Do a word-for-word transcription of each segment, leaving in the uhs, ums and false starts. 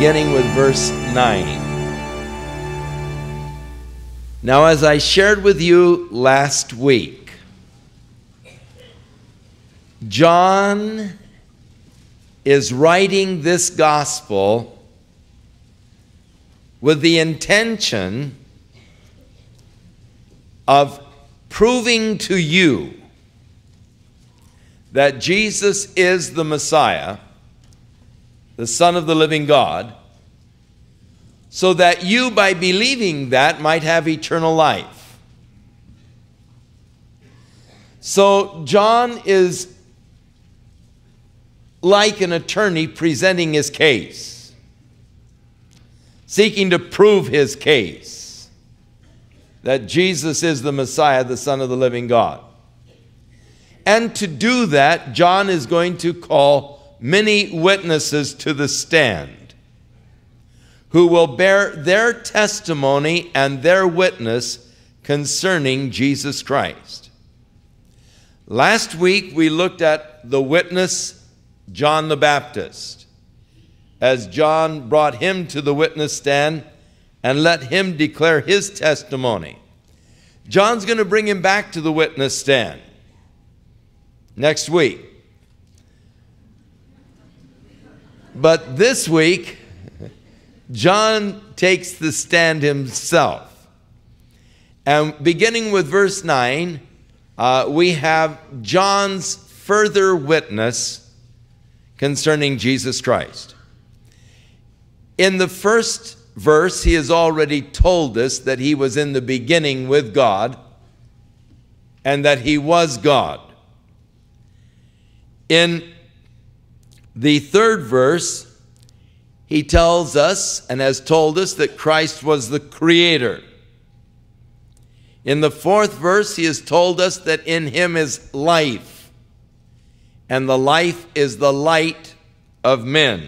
beginning with verse nine. Now, as I shared with you last week, John is writing this gospel with the intention of proving to you that Jesus is the Messiah, the Son of the living God, so that you, by believing that, might have eternal life. So John is like an attorney presenting his case, seeking to prove his case that Jesus is the Messiah, the Son of the living God. And to do that, John is going to call many witnesses to the stand who will bear their testimony and their witness concerning Jesus Christ. Last week, we looked at the witness, John the Baptist, as John brought him to the witness stand and let him declare his testimony. John's going to bring him back to the witness stand next week. But this week, John takes the stand himself. And beginning with verse nine, uh, we have John's further witness concerning Jesus Christ. In the first verse, he has already told us that he was in the beginning with God and that he was God. In the third verse, he tells us and has told us that Christ was the creator. In the fourth verse, he has told us that in him is life, and the life is the light of men.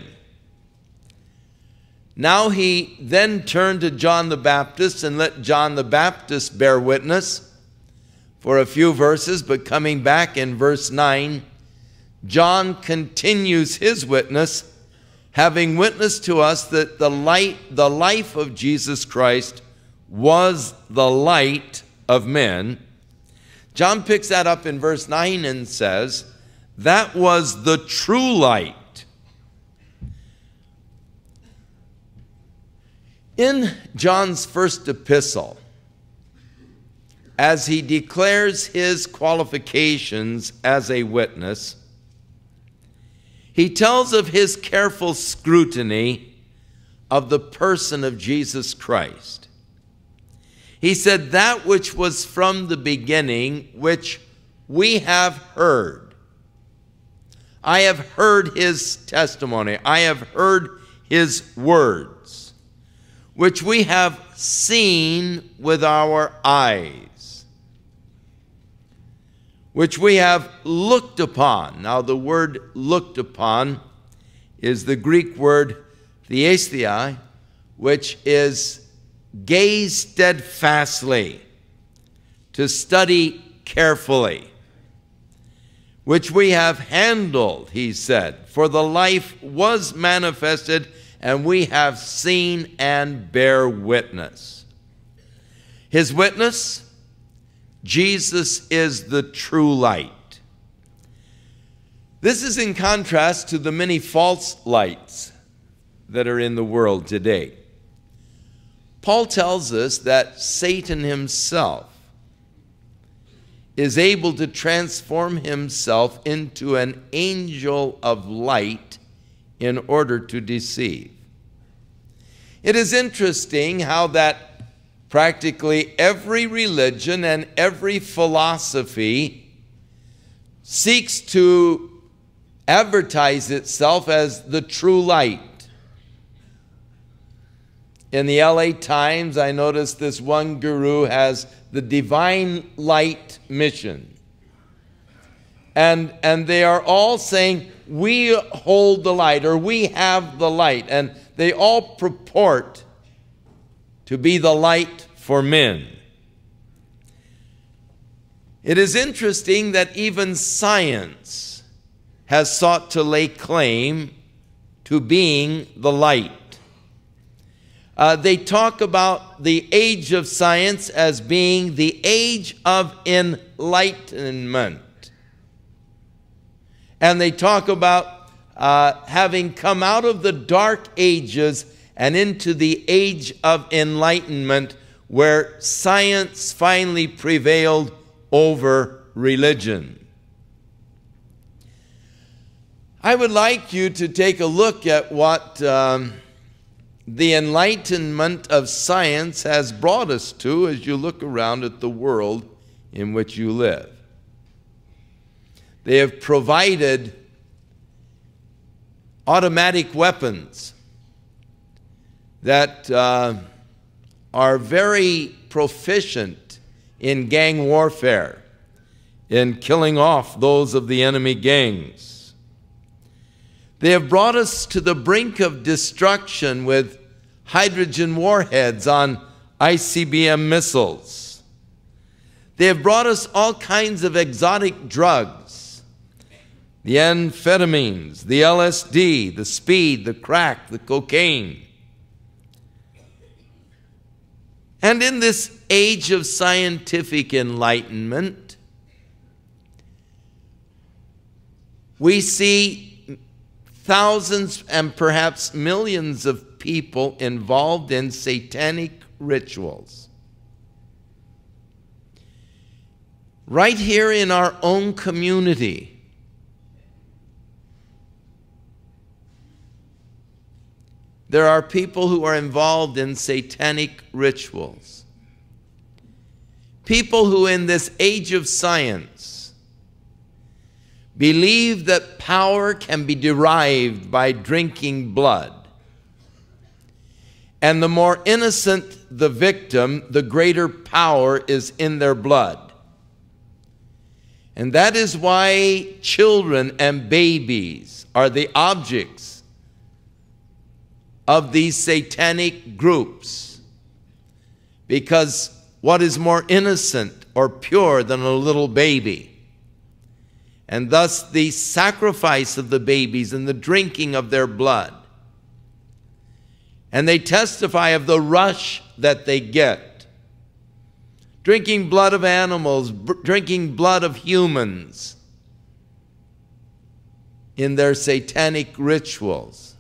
Now he then turned to John the Baptist and let John the Baptist bear witness for a few verses, but coming back in verse nine, John continues his witness, having witnessed to us that the light, the life of Jesus Christ was the light of men. John picks that up in verse nine and says, that was the true light. In John's first epistle, as he declares his qualifications as a witness, he tells of his careful scrutiny of the person of Jesus Christ. He said, that which was from the beginning, which we have heard. I have heard his testimony. I have heard his words, which we have seen with our eyes, which we have looked upon. Now, the word looked upon is the Greek word theesthai, which is gaze steadfastly, to study carefully, which we have handled, he said, for the life was manifested, and we have seen and bear witness. His witness, Jesus is the true light. This is in contrast to the many false lights that are in the world today. Paul tells us that Satan himself is able to transform himself into an angel of light in order to deceive. It is interesting how that practically every religion and every philosophy seeks to advertise itself as the true light. In the L A Times, I noticed this one guru has the Divine Light Mission. And, and they are all saying, we hold the light, or we have the light. And they all purport to be the light for men. It is interesting that even science has sought to lay claim to being the light. Uh, they talk about the age of science as being the age of enlightenment. And they talk about uh, having come out of the dark ages and into the age of enlightenment, where science finally prevailed over religion. I would like you to take a look at what um, the enlightenment of science has brought us to as you look around at the world in which you live. They have provided automatic weapons that uh, are very proficient in gang warfare, in killing off those of the enemy gangs. They have brought us to the brink of destruction with hydrogen warheads on I C B M missiles. They have brought us all kinds of exotic drugs, the amphetamines, the L S D, the speed, the crack, the cocaine. And in this age of scientific enlightenment, we see thousands and perhaps millions of people involved in satanic rituals. Right here in our own community, there are people who are involved in satanic rituals. People who in this age of science believe that power can be derived by drinking blood. And the more innocent the victim, the greater power is in their blood. And that is why children and babies are the objects of these satanic groups. Because what is more innocent or pure than a little baby? And thus the sacrifice of the babies and the drinking of their blood. And they testify of the rush that they get. Drinking blood of animals, drinking blood of humans in their satanic rituals.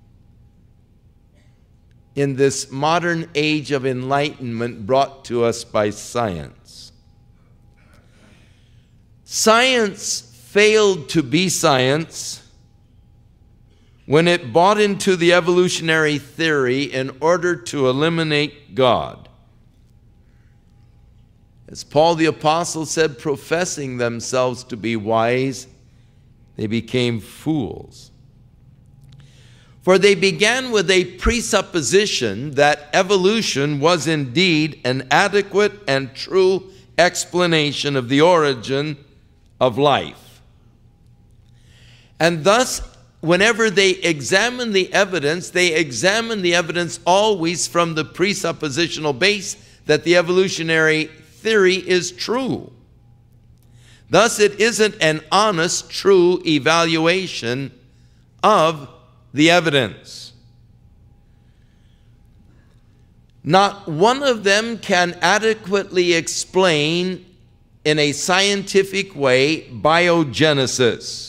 In this modern age of enlightenment brought to us by science. Science failed to be science when it bought into the evolutionary theory in order to eliminate God. As Paul the Apostle said, professing themselves to be wise, they became fools. For they began with a presupposition that evolution was indeed an adequate and true explanation of the origin of life. And thus, whenever they examine the evidence, they examine the evidence always from the presuppositional base that the evolutionary theory is true. Thus, it isn't an honest, true evaluation of the evidence. Not one of them can adequately explain in a scientific way biogenesis,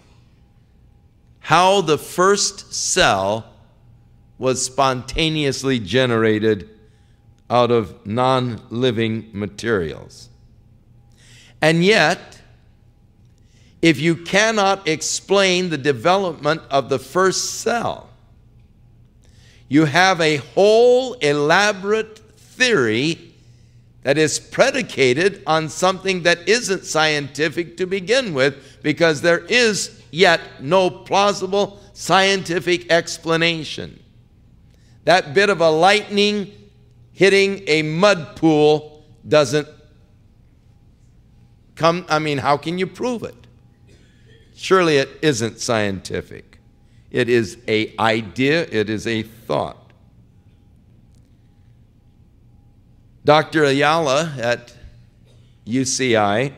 how the first cell was spontaneously generated out of non-living materials. And yet, if you cannot explain the development of the first cell, you have a whole elaborate theory that is predicated on something that isn't scientific to begin with, because there is yet no plausible scientific explanation. That bit of a lightning hitting a mud pool doesn't come, I mean, how can you prove it? Surely it isn't scientific. It is an idea, it is a thought. Doctor Ayala at U C I,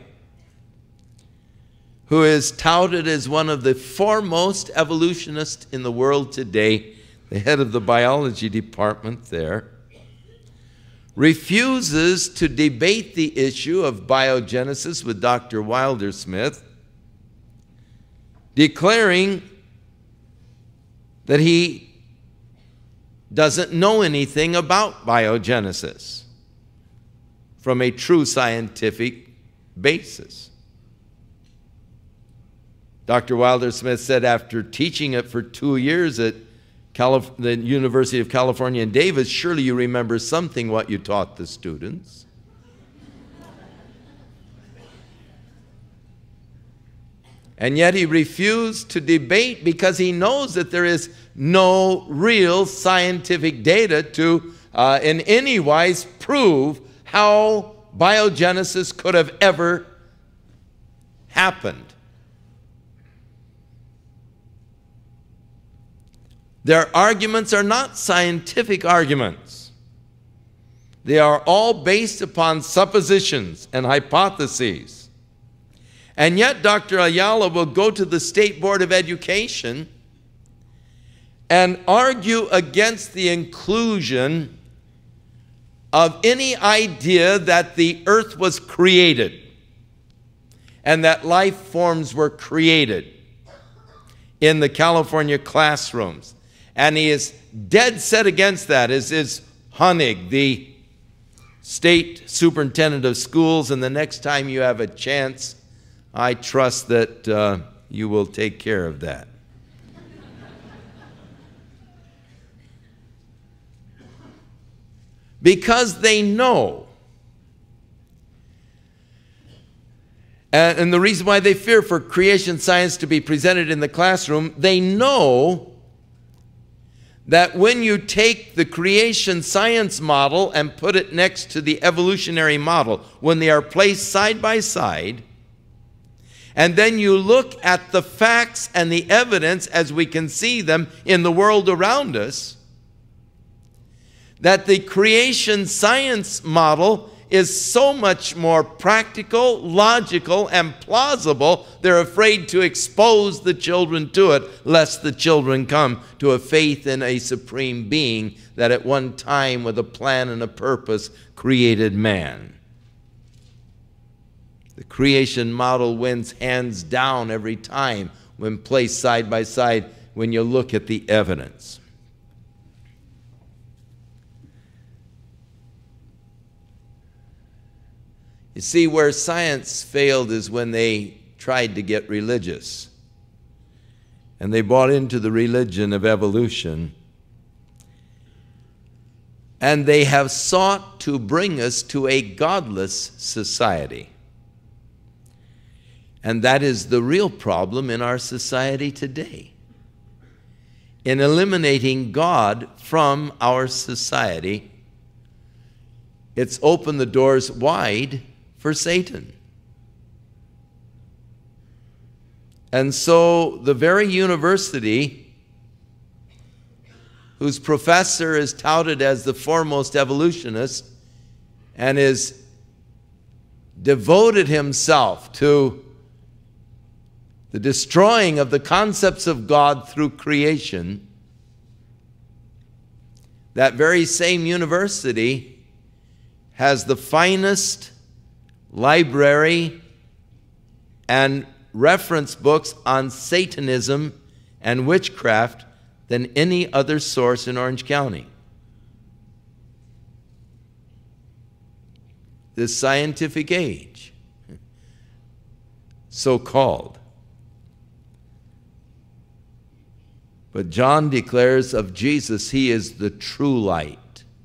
who is touted as one of the foremost evolutionists in the world today, the head of the biology department there, refuses to debate the issue of biogenesis with Doctor Wilder-Smith, declaring that he doesn't know anything about biogenesis from a true scientific basis. Doctor Wilder-Smith said after teaching it for two years at Calif- the University of California in Davis, surely you remember something what you taught the students. And yet he refused to debate because he knows that there is no real scientific data to uh, in any wise prove how biogenesis could have ever happened. Their arguments are not scientific arguments. They are all based upon suppositions and hypotheses. And yet Doctor Ayala will go to the State Board of Education and argue against the inclusion of any idea that the earth was created and that life forms were created in the California classrooms. And he is dead set against that, as is Honig, the state superintendent of schools. And the next time you have a chance, I trust that uh, you will take care of that. Because they know. And, and the reason why they fear for creation science to be presented in the classroom, they know that when you take the creation science model and put it next to the evolutionary model, when they are placed side by side, and then you look at the facts and the evidence as we can see them in the world around us, that the creation science model is so much more practical, logical, and plausible, they're afraid to expose the children to it, lest the children come to a faith in a supreme being that at one time, with a plan and a purpose, created man. The creation model wins hands down every time when placed side by side when you look at the evidence. You see, where science failed is when they tried to get religious. And they bought into the religion of evolution. And they have sought to bring us to a godless society. And that is the real problem in our society today. In eliminating God from our society, it's opened the doors wide for Satan. And so the very university whose professor is touted as the foremost evolutionist and is devoted himself to the destroying of the concepts of God through creation, that very same university has the finest library and reference books on Satanism and witchcraft than any other source in Orange County. This scientific age, so-called. But John declares of Jesus, he is the true light.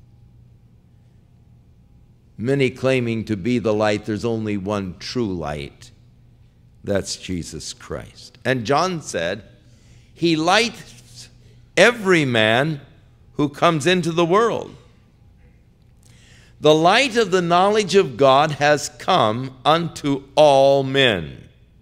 Many claiming to be the light, there's only one true light. That's Jesus Christ. And John said, he lights every man who comes into the world. The light of the knowledge of God has come unto all men.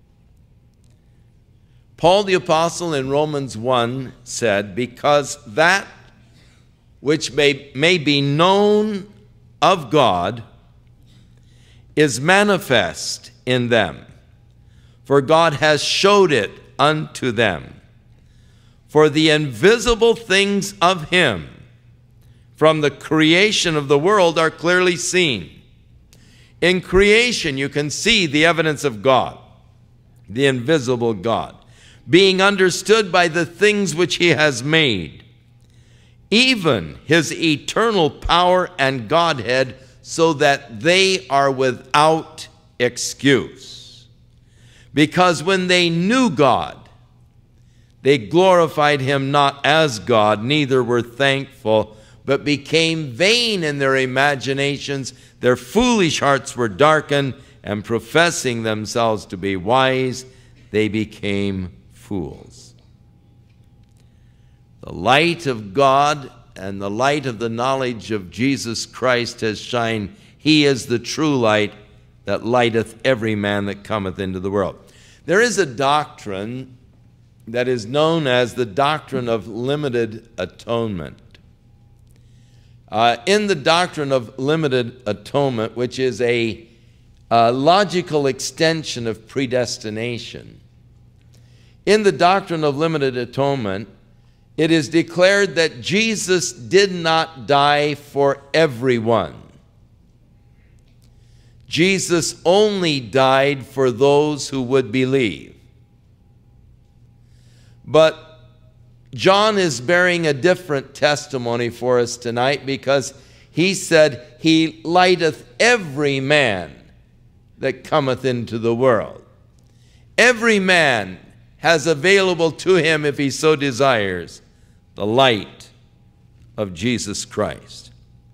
Paul the Apostle in Romans one said, because that which may, may be known of God is manifest in them, for God has showed it unto them. For the invisible things of him from the creation of the world are clearly seen. In creation, you can see the evidence of God, the invisible God, being understood by the things which he has made, even his eternal power and Godhead, so that they are without excuse. Because when they knew God, they glorified him not as God, neither were thankful, but became vain in their imaginations. Their foolish hearts were darkened, and professing themselves to be wise, they became fools. The light of God and the light of the knowledge of Jesus Christ has shined. He is the true light that lighteth every man that cometh into the world. There is a doctrine that is known as the doctrine of limited atonement. Uh, in the doctrine of limited atonement, which is a, a logical extension of predestination, in the doctrine of limited atonement, it is declared that Jesus did not die for everyone. Jesus only died for those who would believe. But John is bearing a different testimony for us tonight, because he said, he lighteth every man that cometh into the world. Every man has available to him, if he so desires, the light of Jesus Christ.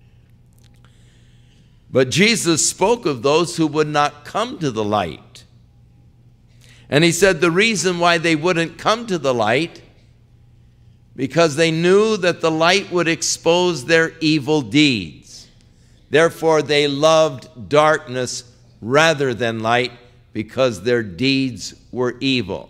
But Jesus spoke of those who would not come to the light. And he said the reason why they wouldn't come to the light, because they knew that the light would expose their evil deeds. Therefore they loved darkness rather than light, because their deeds were evil.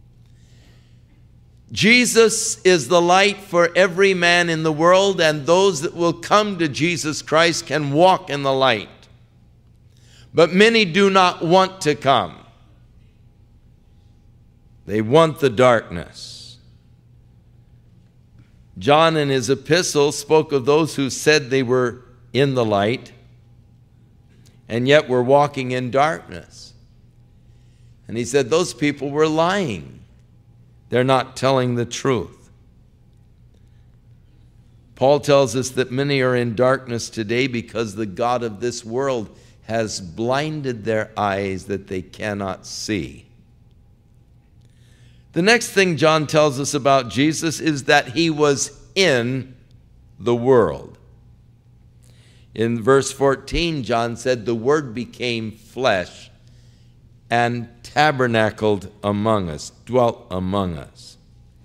Jesus is the light for every man in the world, and those that will come to Jesus Christ can walk in the light. But many do not want to come. They want the darkness. John in his epistle spoke of those who said they were in the light and yet were walking in darkness. And he said those people were lying. They're not telling the truth. Paul tells us that many are in darkness today because the god of this world has blinded their eyes that they cannot see. The next thing John tells us about Jesus is that he was in the world. In verse fourteen, John said, the Word became flesh and tabernacled among us, dwelt among us.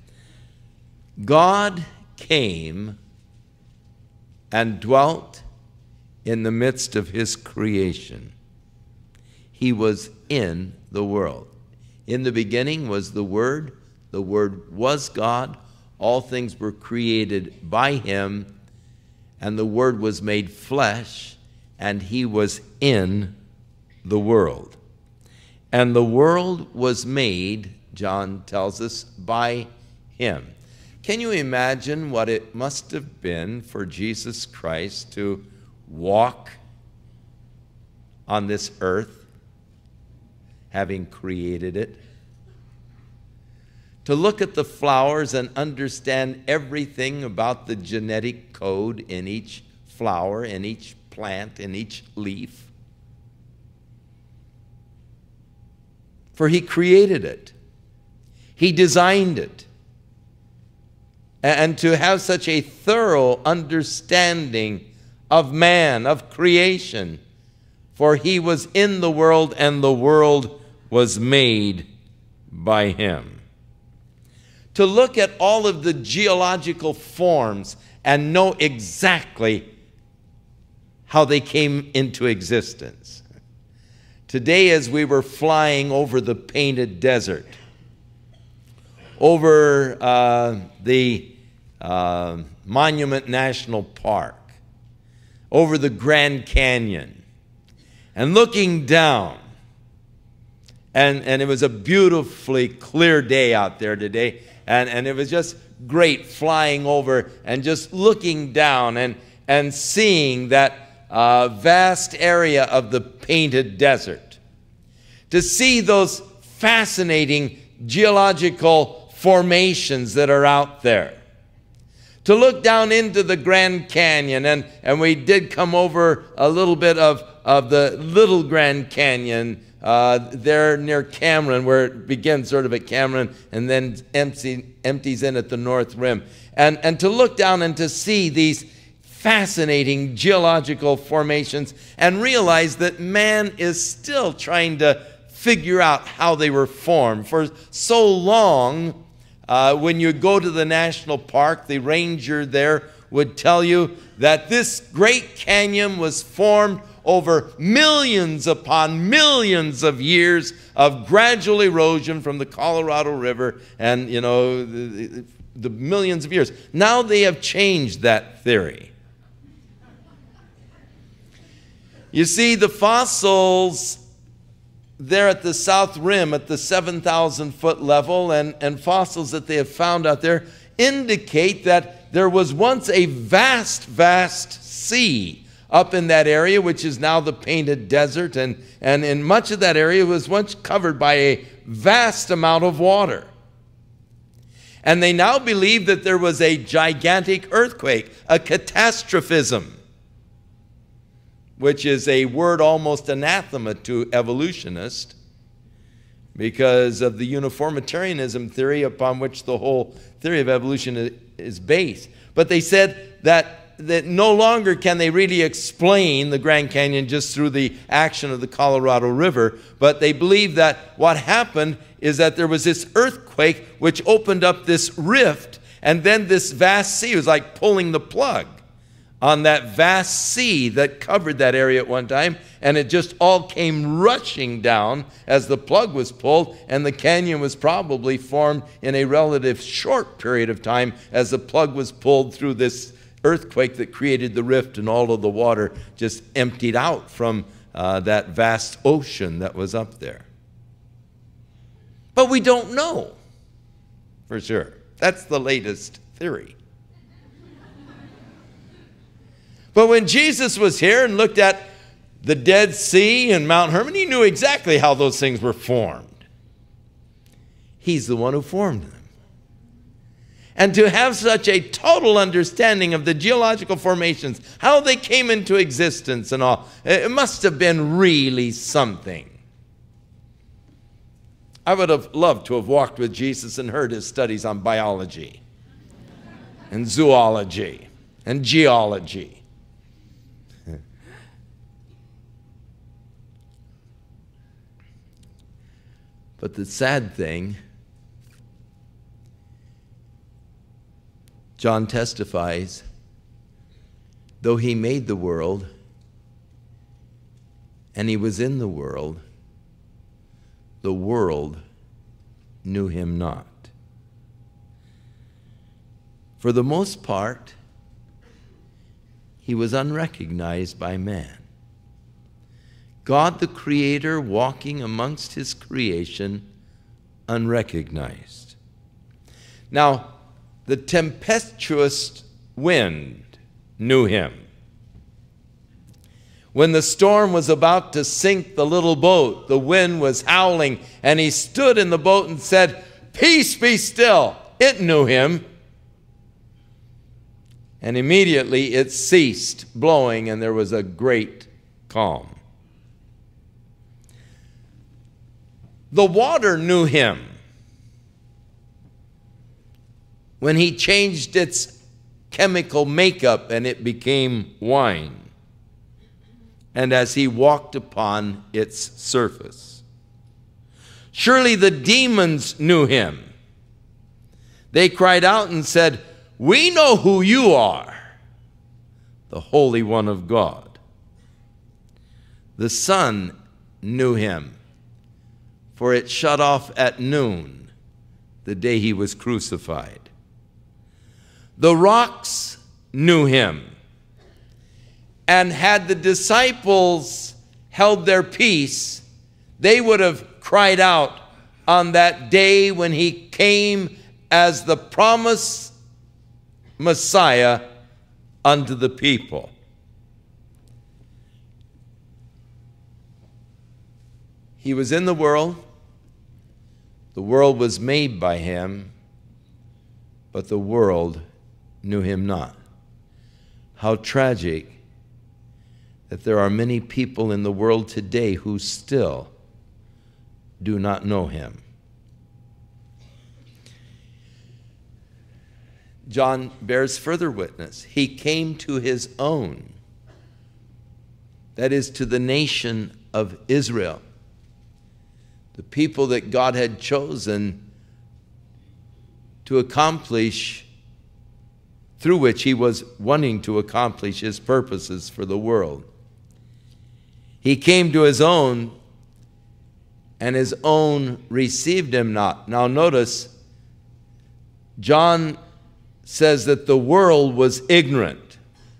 God came and dwelt in the midst of his creation. He was in the world. In the beginning was the Word. The Word was God. All things were created by him, and the Word was made flesh, and he was in the world. And the world was made, John tells us, by him. Can you imagine what it must have been for Jesus Christ to walk on this earth, having created it? To look at the flowers and understand everything about the genetic code in each flower, in each plant, in each leaf. For he created it. He designed it. And to have such a thorough understanding of man, of creation, for he was in the world and the world was made by him. To look at all of the geological forms and know exactly how they came into existence. Today, as we were flying over the Painted Desert, over uh, the uh, Monument National Park, over the Grand Canyon, and looking down, and, and it was a beautifully clear day out there today, and, and it was just great, flying over and just looking down and, and seeing that uh, vast area of the painted desert. To see those fascinating geological formations that are out there. To look down into the Grand Canyon, and, and we did come over a little bit of, of the Little Grand Canyon uh, there near Cameron, where it begins sort of at Cameron and then empty, empties in at the North Rim. And, and to look down and to see these fascinating geological formations and realize that man is still trying to figure out how they were formed. For so long, Uh, when you go to the national park, the ranger there would tell you that this great canyon was formed over millions upon millions of years of gradual erosion from the Colorado River and, you know, the, the millions of years. Now they have changed that theory. You see, the fossils there at the South Rim at the seven thousand foot level and, and fossils that they have found out there indicate that there was once a vast, vast sea up in that area, which is now the painted desert, and, and in much of that area was once covered by a vast amount of water. And they now believe that there was a gigantic earthquake, a catastrophism, which is a word almost anathema to evolutionists because of the uniformitarianism theory upon which the whole theory of evolution is based. But they said that, that no longer can they really explain the Grand Canyon just through the action of the Colorado River, but they believe that what happened is that there was this earthquake which opened up this rift, and then this vast sea was like pulling the plug on that vast sea that covered that area at one time, and it just all came rushing down as the plug was pulled, and the canyon was probably formed in a relative short period of time as the plug was pulled through this earthquake that created the rift, and all of the water just emptied out from uh, that vast ocean that was up there. But we don't know for sure. That's the latest theory. But when Jesus was here and looked at the Dead Sea and Mount Hermon, he knew exactly how those things were formed. He's the one who formed them. And to have such a total understanding of the geological formations, how they came into existence and all, it must have been really something. I would have loved to have walked with Jesus and heard his studies on biology and zoology and geology. But the sad thing, John testifies, though he made the world and he was in the world, the world knew him not. For the most part, he was unrecognized by man. God the Creator walking amongst his creation unrecognized. Now, the tempestuous wind knew him. When the storm was about to sink the little boat, the wind was howling, and he stood in the boat and said, "Peace, be still." It knew him. And immediately it ceased blowing, and there was a great calm. The water knew him when he changed its chemical makeup and it became wine, and as he walked upon its surface. Surely the demons knew him. They cried out and said, "We know who you are, the Holy One of God." The sun knew him, for it shut off at noon, the day he was crucified. The rocks knew him, and had the disciples held their peace, they would have cried out on that day when he came as the promise Messiah unto the people. He was in the world. The world was made by him, but the world knew him not. How tragic that there are many people in the world today who still do not know him. John bears further witness. He came to his own, that is, to the nation of Israel, the people that God had chosen to accomplish, through which he was wanting to accomplish his purposes for the world. He came to his own, and his own received him not. Now notice, John says that the world was ignorant.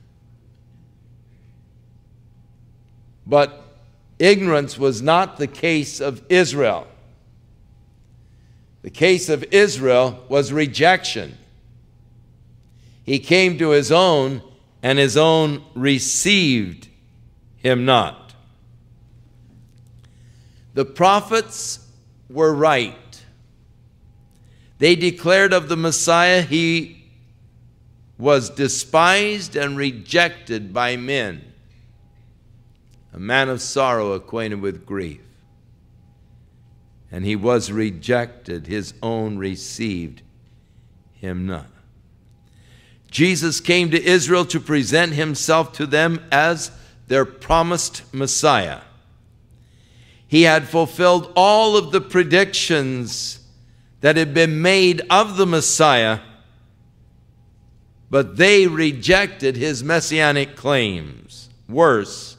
But ignorance was not the case of Israel. The case of Israel was rejection. He came to his own, and his own received him not. The prophets were right. They declared of the Messiah, he was despised and rejected by men, a man of sorrow, acquainted with grief. And he was rejected, his own received him not. Jesus came to Israel to present himself to them as their promised Messiah. He had fulfilled all of the predictions that had been made of the Messiah, but they rejected his messianic claims. Worse,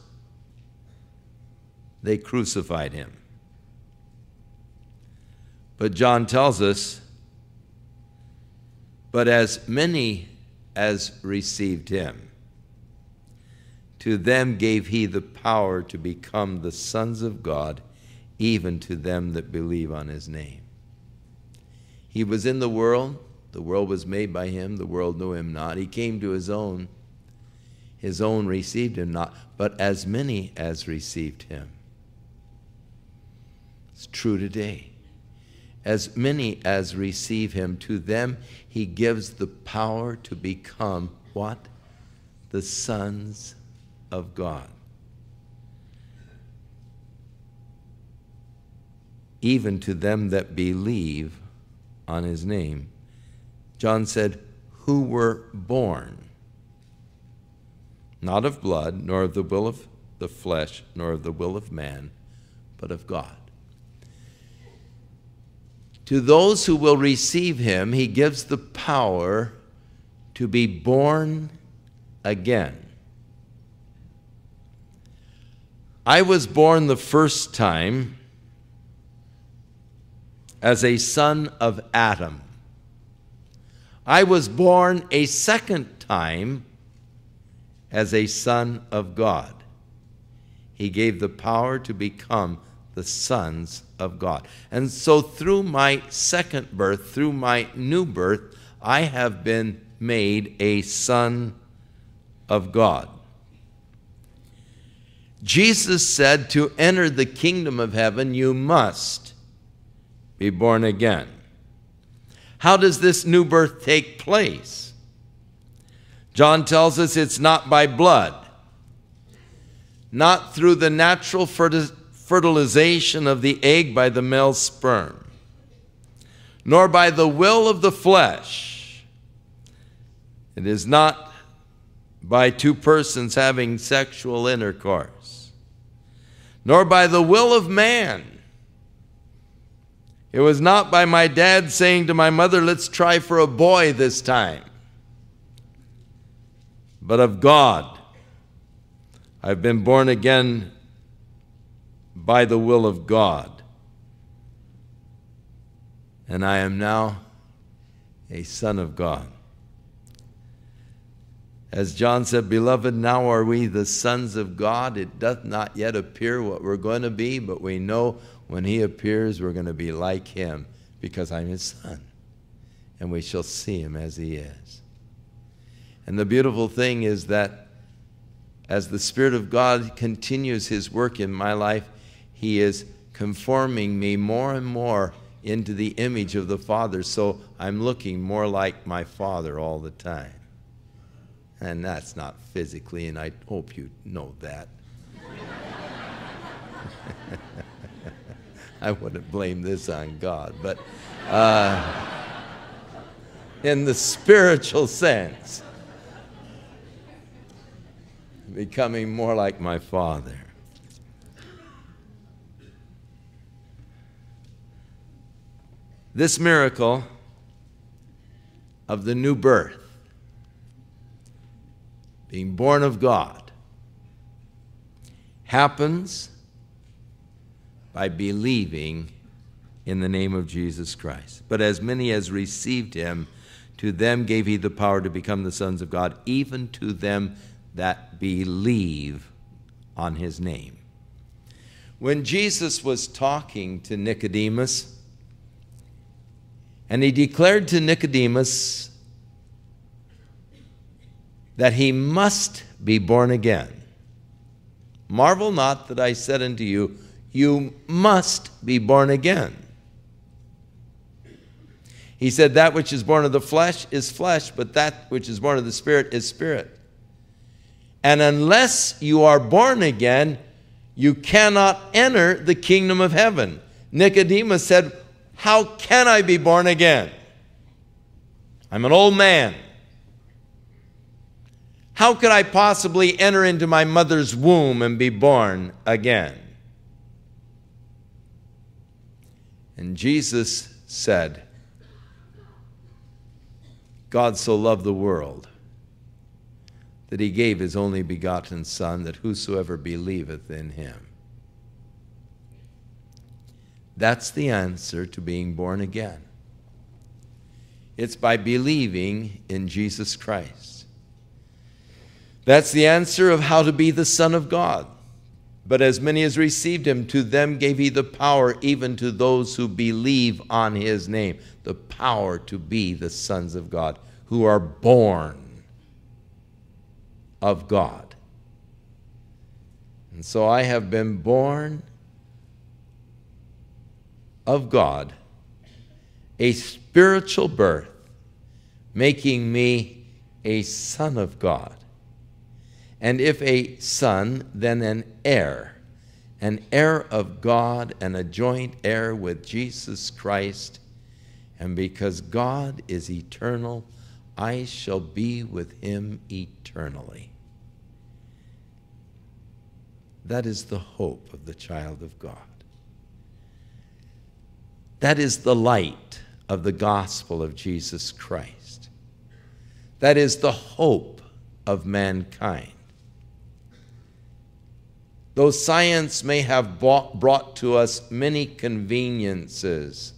they crucified him. But John tells us, but as many as received him, to them gave he the power to become the sons of God, even to them that believe on his name. He was in the world. The world was made by him. The world knew him not. He came to his own. His own received him not, but as many as received him. It's true today. As many as receive him, to them he gives the power to become what? The sons of God. Even to them that believe on his name. John said, who were born, not of blood, nor of the will of the flesh, nor of the will of man, but of God. To those who will receive him, he gives the power to be born again. I was born the first time as a son of Adam. I was born a second time as a son of God. He gave the power to become the sons of God. And so through my second birth, through my new birth, I have been made a son of God. Jesus said, to enter the kingdom of heaven, you must be born again. How does this new birth take place? John tells us it's not by blood, not through the natural fertilization of the egg by the male sperm, nor by the will of the flesh. It is not by two persons having sexual intercourse, nor by the will of man. It was not by my dad saying to my mother, let's try for a boy this time, but of God. I've been born again by the will of God, and I am now a son of God. As John said, beloved, now are we the sons of God. It doth not yet appear what we're going to be, but we know when he appears, we're going to be like him, because I'm his son, and we shall see him as he is. And the beautiful thing is that as the Spirit of God continues His work in my life, He is conforming me more and more into the image of the Father, so I'm looking more like my Father all the time. And that's not physically, and I hope you know that. I wouldn't blame this on God, but uh, in the spiritual sense, becoming more like my Father. This miracle of the new birth, being born of God, happens by believing in the name of Jesus Christ. But as many as received Him, to them gave He the power to become the sons of God, even to them that believe on His name. When Jesus was talking to Nicodemus, and He declared to Nicodemus that he must be born again. Marvel not that I said unto you, you must be born again. He said, that which is born of the flesh is flesh, but that which is born of the Spirit is spirit. And unless you are born again, you cannot enter the kingdom of heaven. Nicodemus said, how can I be born again? I'm an old man. How could I possibly enter into my mother's womb and be born again? And Jesus said, God so loved the world that He gave His only begotten Son, that whosoever believeth in Him. That's the answer to being born again. It's by believing in Jesus Christ. That's the answer of how to be the Son of God. But as many as received Him, to them gave He the power, even to those who believe on His name. The power to be the sons of God, who are born of God. And so I have been born of God, a spiritual birth, making me a son of God. And if a son, then an heir, an heir of God and a joint heir with Jesus Christ. And because God is eternal, I shall be with Him eternally. That is the hope of the child of God. That is the light of the gospel of Jesus Christ. That is the hope of mankind. Though science may have brought to us many conveniences,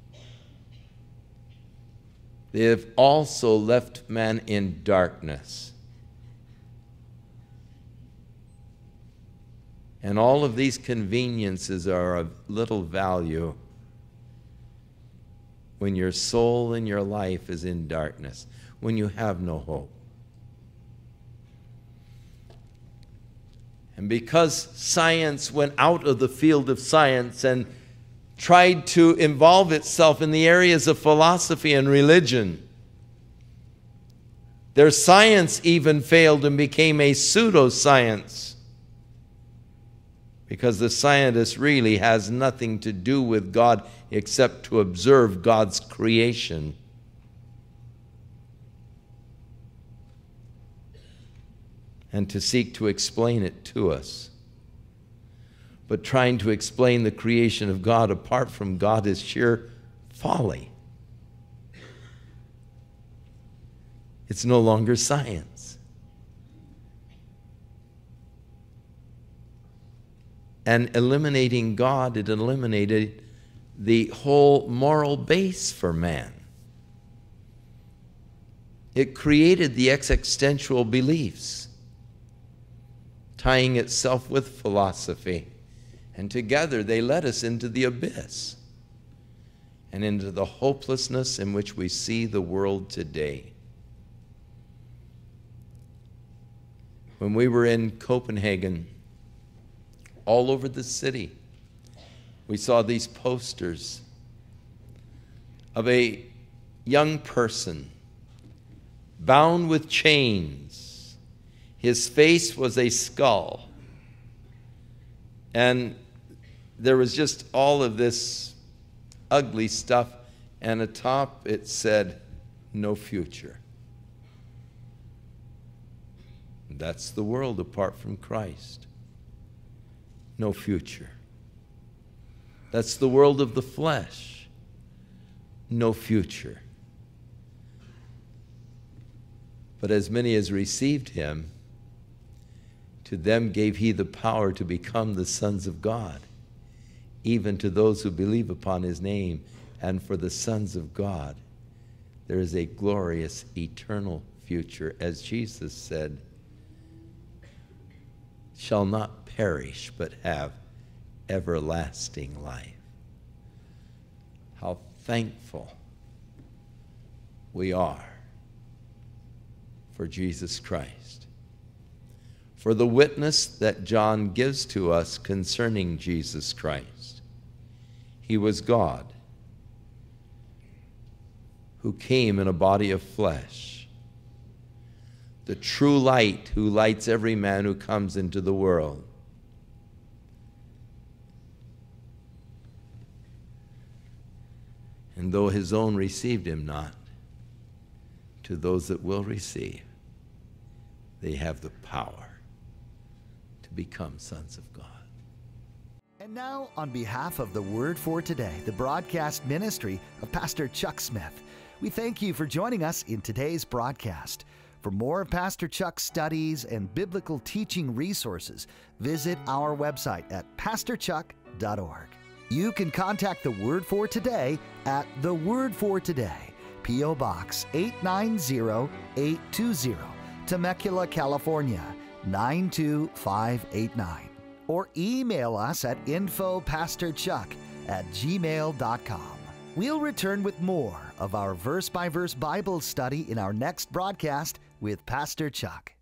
they have also left man in darkness. And all of these conveniences are of little value when your soul and your life is in darkness, when you have no hope. And because science went out of the field of science and tried to involve itself in the areas of philosophy and religion, their science even failed and became a pseudoscience, because the scientist really has nothing to do with God except to observe God's creation. And to seek to explain it to us. But trying to explain the creation of God apart from God is sheer folly. It's no longer science. And eliminating God, it eliminated the whole moral base for man. It created the existential beliefs, tying itself with philosophy. And together they led us into the abyss and into the hopelessness in which we see the world today. When we were in Copenhagen, all over the city, we saw these posters of a young person bound with chains. His face was a skull. And there was just all of this ugly stuff, and atop it said, "No future." That's the world apart from Christ. No future. That's the world of the flesh. No future. But as many as received him, to them gave he the power to become the sons of God, even to those who believe upon his name. And for the sons of God, there is a glorious eternal future, as Jesus said, shall not perish, but have everlasting life. How thankful we are for Jesus Christ, for the witness that John gives to us concerning Jesus Christ. He was God who came in a body of flesh, the true light who lights every man who comes into the world. And though his own received him not, to those that will receive, they have the power to become sons of God. And now, on behalf of the Word for Today, the broadcast ministry of Pastor Chuck Smith, we thank you for joining us in today's broadcast. For more of Pastor Chuck's studies and biblical teaching resources, visit our website at pastor chuck dot org. You can contact the Word for Today at The Word for Today, P O Box eight nine zero eight two zero, Temecula, California nine two five eight nine, or email us at info pastor chuck at gmail dot com. We'll return with more of our verse-by-verse Bible study in our next broadcast with Pastor Chuck.